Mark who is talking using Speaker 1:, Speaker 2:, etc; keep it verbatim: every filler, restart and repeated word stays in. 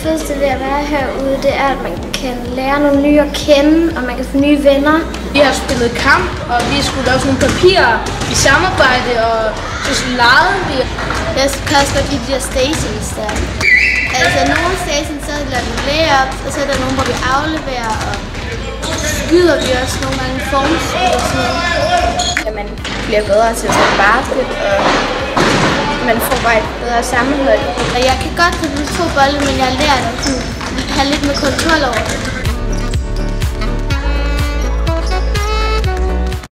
Speaker 1: fedeste ved at være herude, det er, at man kan lære nogle nye at kende, og man kan få nye venner.
Speaker 2: Vi har spillet kamp, og vi skulle lave sådan nogle papirer i samarbejde, og så legede vi.
Speaker 3: Jeg kan også godt lide de der stations der. Altså nogle stations, så lader vi layups, og så er der nogle, hvor vi afleverer, og skyder vi også nogle gange formskud og sådan noget.
Speaker 4: Ja, man bliver bedre til at spille basket, og man får bare et bedre sammenhold.
Speaker 3: Og jeg kan godt drible to bolde, men jeg lærer at have lidt med kontrol over det.